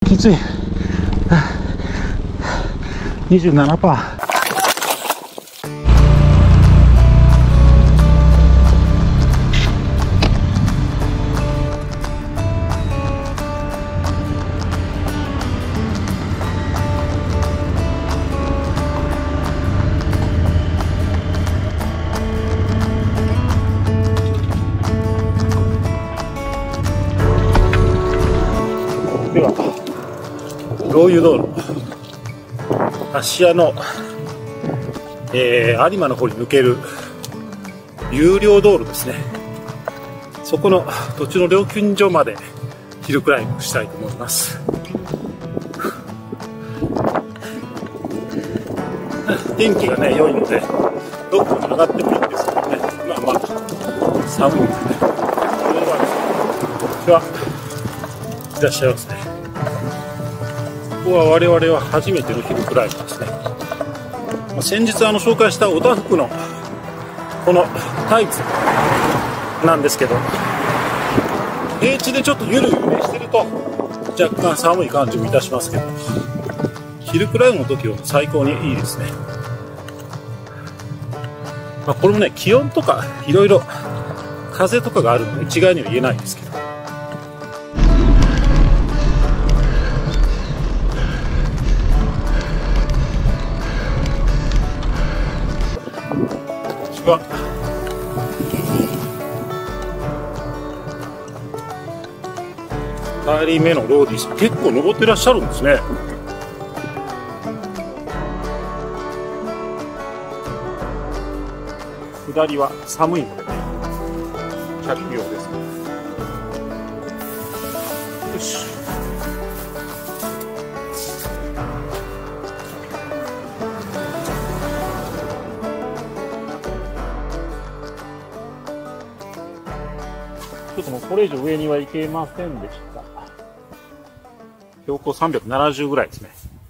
きつい。27%。では、ロウユ道路、芦屋の、有馬の方に抜ける有料道路ですね。そこの途中の料金所までヒルクライムしたいと思います。天気がね、良いので、どこか上がってもいいんですけどね。まあまあ、寒いんでね。では、いらっしゃいますね。ここは我々は初めてのヒルクライムですね。先日紹介したおたふくのこのタイツなんですけど、平地でちょっとゆるゆるしてると若干寒い感じもいたしますけど、ヒルクライムの時は最高にいいですね。これもね、気温とかいろいろ風とかがあるので一概には言えないんですけど、2人目のローディーさん、結構登ってらっしゃるんですね。下りは寒いのでね、着用です。よし。ちょっともうこれ以上上には行けませんでした。標高370ぐらいですね。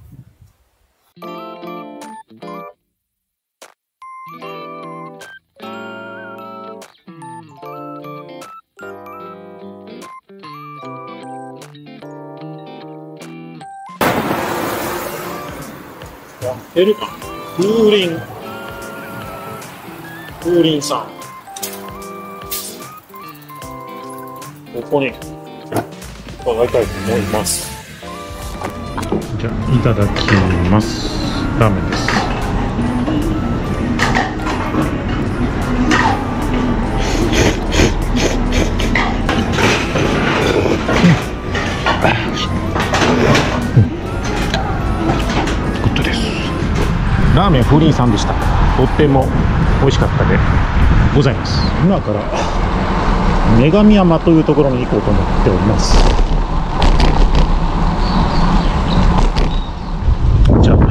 風鈴さん。ここに伺いたいと思います。じゃあいただきます。ラーメンです。グッドです。ラーメン風鈴さんでした。とっても美味しかったでございます。今から女神山というところに行こうと思っております。じゃあ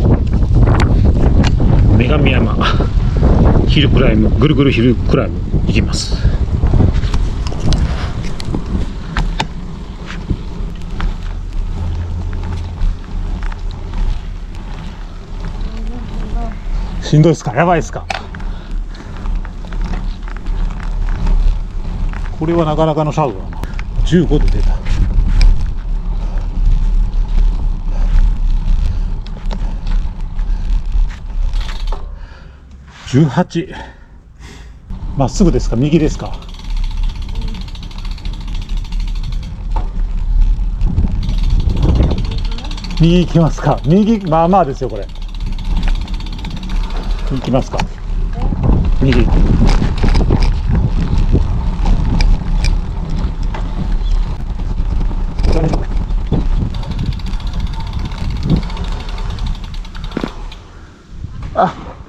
女神山ヒルクライム、ぐるぐるヒルクライム行きます。しんどいですか？やばいですか？これはなかなかのシャウだな。15度出た。18。まっすぐですか？右ですか？右行きますか？右、まあまあですよこれ。行きますか？右。あ、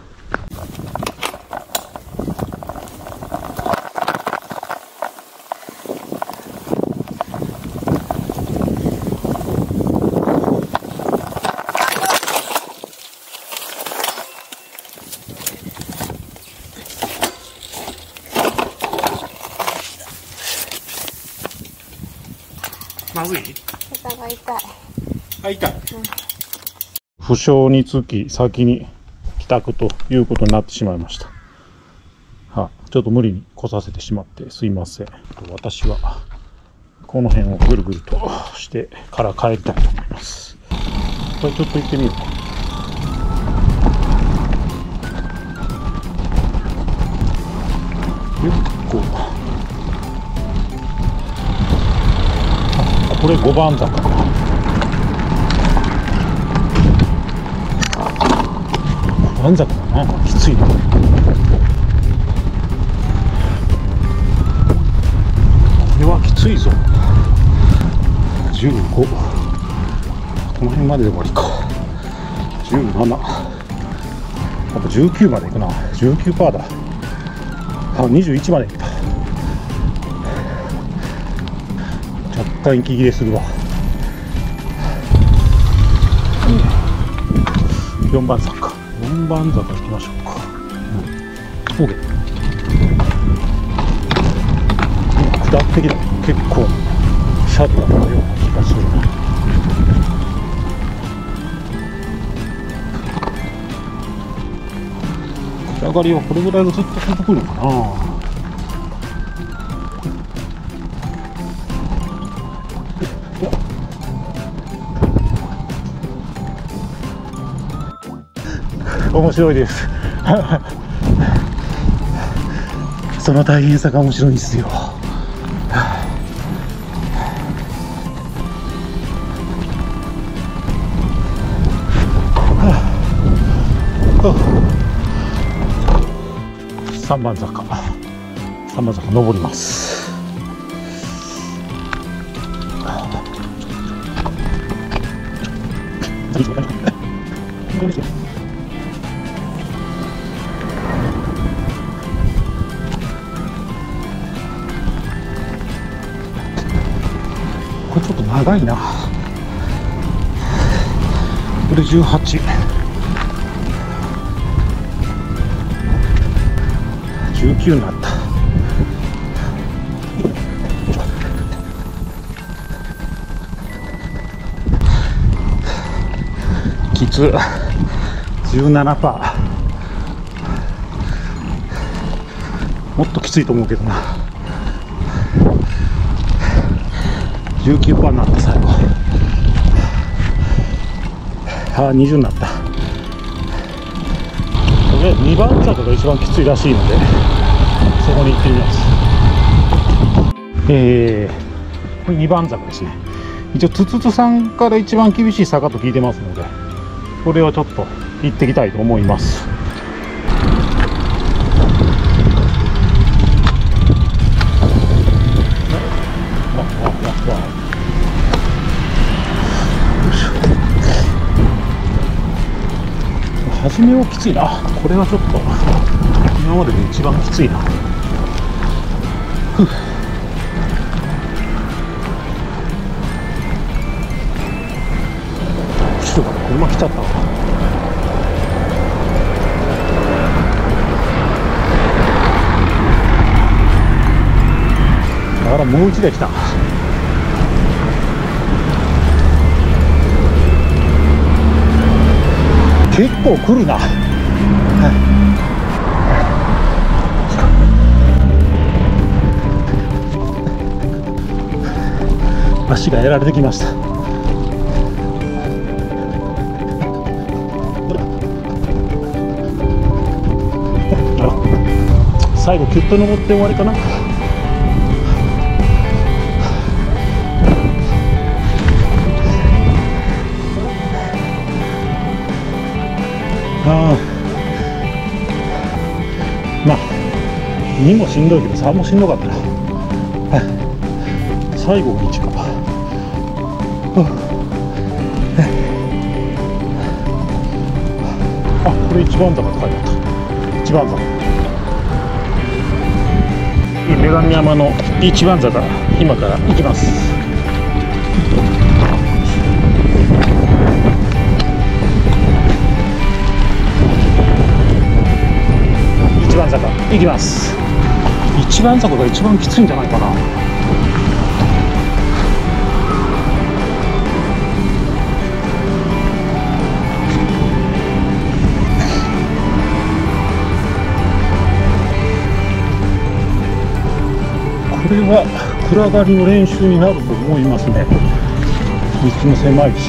まずい？ 肩が痛い。 あ、痛い。負傷につき先に帰宅ということになってしまいました。ちょっと無理に来させてしまってすいません。私はこの辺をぐるぐるとしてから帰りたいと思います。これちょっと行ってみるか。結構、あ、これ5番坂か。5番坂だな、きついな。これはきついぞ。15、この辺までで終わりか。17、やっぱ19までいくな。19% だ。あ、21までいった。若干息切れするわ。4番坂、4番坂行きましょうか。OK。下ってきた。結構シャドウのような気がするな。上がりはこれぐらいがずっと続くのかな。面白いです。その大変さが面白いんですよ。3番坂、3番坂登ります。これちょっと長いな。これ18、19になった。きつ。17%。もっときついと思うけどな。19% になった最後。ああ、20になった。これ2番坂が一番きついらしいので、そこに行ってみます。これ2番坂ですね。一応つつつさんから一番厳しい坂と聞いてますので、これをちょっと行ってきたいと思います。初めはきついな。これはちょっと今までで一番きついな。後ろから車来ちゃったわ。だからもう一台来た。結構来るな。足がやられてきました。最後キュッと登って終わりかな。まあ2もしんどいけど3もしんどかったな。最後1か。あ、これ1番坂って書いてあった。1番坂、女神山の1番坂、今から行きます。1番坂行きます。1番坂が一番きついんじゃないかな。これは下暗がりの練習になると思いますね。道も狭いし。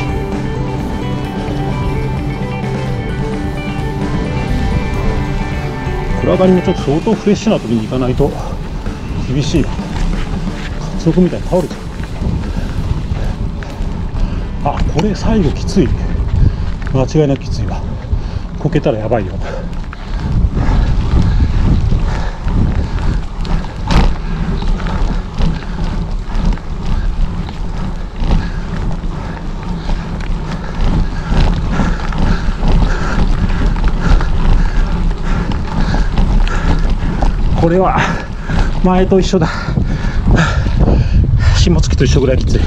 暗がりもちょっと相当フレッシュな時に行かないと厳しいな。カツオ君みたいに倒れちゃう。あ、これ最後きつい。間違いなくきついわ。こけたらやばいよ。これは前と一緒だ。紐付きと一緒ぐらいきつい。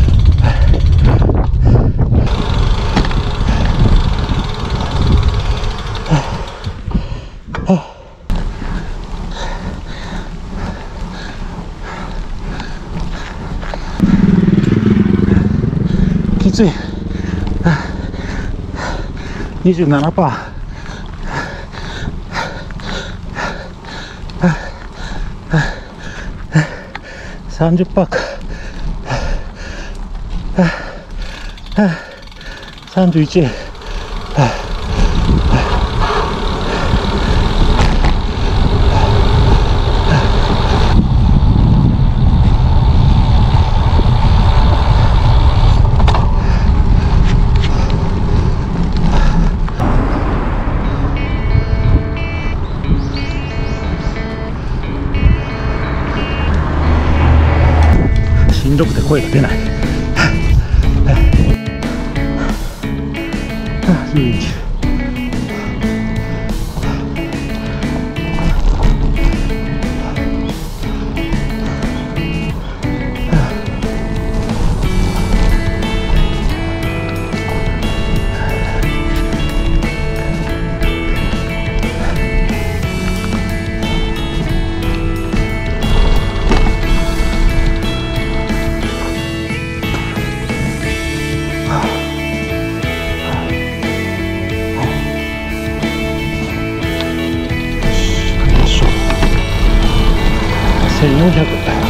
きつい。27%。30%か。31。しんどくて声が出ない。1400。